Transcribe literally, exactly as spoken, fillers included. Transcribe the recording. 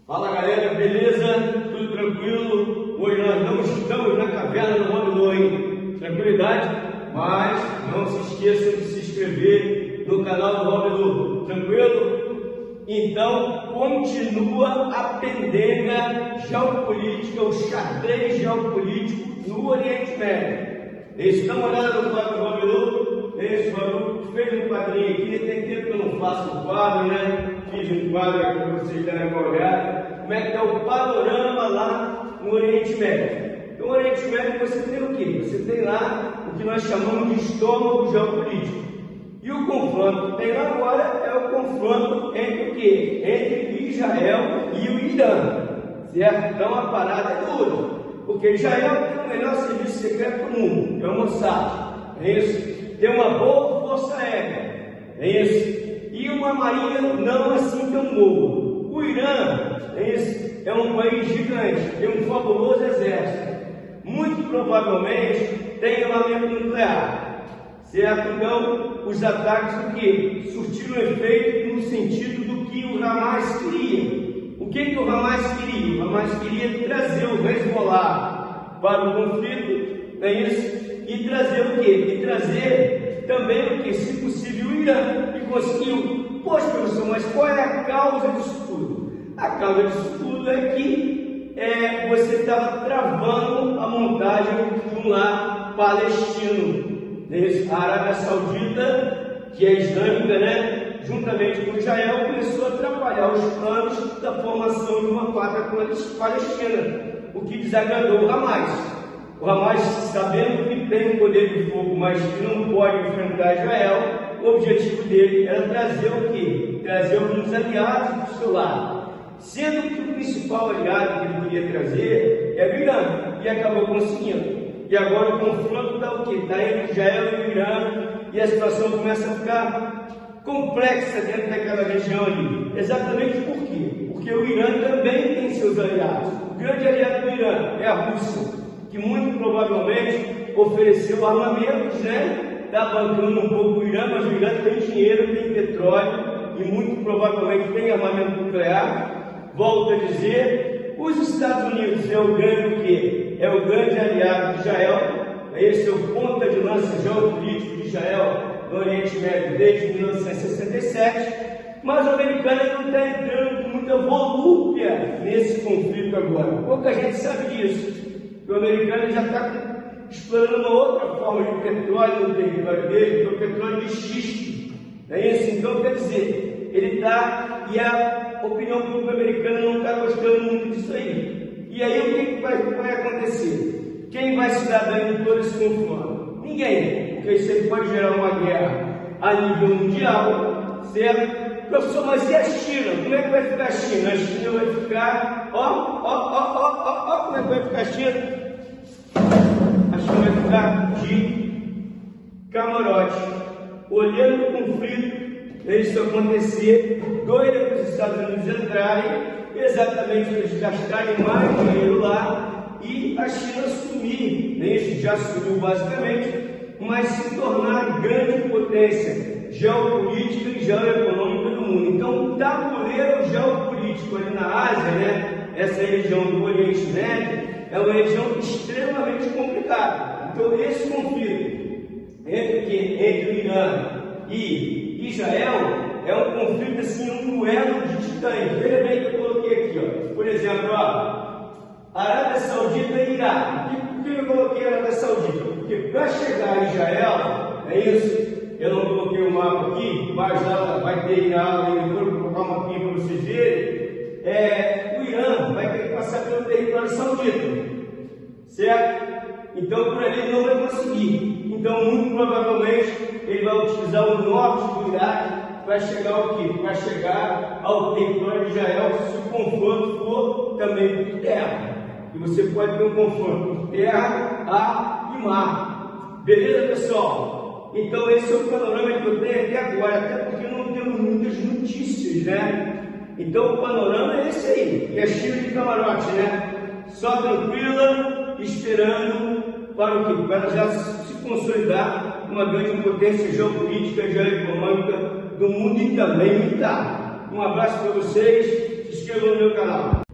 Fala galera, beleza? Tudo tranquilo? Hoje nós não estamos na caverna do Robilô, hein? Tranquilidade? Mas não se esqueçam de se inscrever no canal do Robilô, tranquilo? Então continua a pendenga geopolítica, o xadrez geopolítico no Oriente Médio. Eles dão uma olhada no quadro do Robilô. Esse Robilô fez um quadrinho aqui, tem tempo que eu não faço um quadro, né? Fiz um quadro aqui para vocês darem uma olhada. Como é que está o panorama lá no Oriente Médio? No Oriente Médio você tem o quê? Você tem lá o que nós chamamos de estômago geopolítico. E o confronto que tem lá agora é o confronto entre o quê? Entre Israel e o Irã. Certo? Então a parada é dura. Porque Israel tem o melhor serviço secreto do mundo, é o Mossad. É isso? Tem uma boa força aérea. É isso? E uma marinha não assim tão boa. O Irã, é isso? É um país gigante, tem um fabuloso exército. Muito provavelmente tem armamento nuclear. Certo? Então, os ataques do que? Surtiram efeito no sentido do que o Hamas queria. O que, que o Hamas queria? O Hamas queria trazer o Hezbollah para o conflito, é isso? E trazer o quê? E trazer também o que? Se possível, o Irã. E conseguiu. Poxa, professor, mas qual é a causa disso tudo? A causa disso tudo é que é, você estava travando a montagem de um lar palestino. A Arábia Saudita, que é islâmica, né? Juntamente com Israel, começou a atrapalhar os planos da formação de uma pátria palestina, o que desagradou o Hamas. O Hamas, sabendo que tem um poder de fogo, mas que não pode enfrentar Israel, o objetivo dele era trazer o quê? Trazer alguns aliados do seu lado. Sendo que o principal aliado que ele queria trazer é o Irã, e acabou conseguindo. E agora o confronto está o quê? Está entre Israel e o Irã, e a situação começa a ficar complexa dentro daquela região ali. Exatamente por quê? Porque o Irã também tem seus aliados. O grande aliado do Irã é a Rússia, que muito provavelmente ofereceu armamentos, né? Está bancando um pouco o Irã, mas o Irã tem dinheiro, tem petróleo e muito provavelmente tem armamento nuclear. Volto a dizer, os Estados Unidos é o grande o quê? É o grande aliado de Israel. Esse é o ponta de lança geopolítico de Israel no Oriente Médio desde mil novecentos e sessenta e sete. Mas o americano não está entrando com muita volúpia nesse conflito agora. Pouca gente sabe disso. O americano já está explorando uma outra forma de petróleo no território dele, que é o petróleo de xisto. É isso? Então, quer dizer, ele está, e a opinião pública americana não está gostando muito disso aí. E aí, o que, que vai, vai acontecer? Quem vai se dar bem em todo esse confronto? Ninguém, porque isso aí pode gerar uma guerra a nível mundial, certo? Professor, mas e a China? Como é que vai ficar a China? A China vai ficar, ó, ó, ó, ó, ó, ó, como é que vai ficar a China? A China vai ficar de camarote, olhando o conflito, isso acontecer, doida para os Estados Unidos entrarem, exatamente para eles gastarem mais dinheiro lá e a China sumir, isso já sumiu basicamente, mas se tornar grande potência geopolítica e geoeconômica do mundo. Então, o tabuleiro geopolítico ali na Ásia, né, essa região do Oriente Médio, é uma região extremamente complicada. Então, esse conflito entre, entre o Irã e Israel é um conflito, assim, um duelo de titãs. Veja bem que eu coloquei aqui, ó. Por exemplo, ó, Arábia Saudita e Iraque. Por que eu coloquei a Arábia Saudita? Porque para chegar a Israel, é isso. Eu não coloquei o mapa aqui, mas lá vai ter Irã, eu vou colocar um mapinha para vocês verem. É, o Irã vai ter que passar pelo território saudita, certo? Então por ali ele não vai conseguir. Então muito provavelmente ele vai utilizar o norte do Iraque para chegar ao quê? Para chegar ao território de Israel, se o confronto for também por terra. E você pode ter um confronto por terra, ar e mar. Beleza, pessoal? Então esse é o panorama que eu tenho até agora, até porque não temos muitas notícias, né? Então o panorama é esse aí, que é China de camarote, né? Só tranquila, esperando para o quê? Para já se consolidar uma grande potência geopolítica e geoeconômica do mundo e também militar. Um abraço para vocês. se inscreva no meu canal.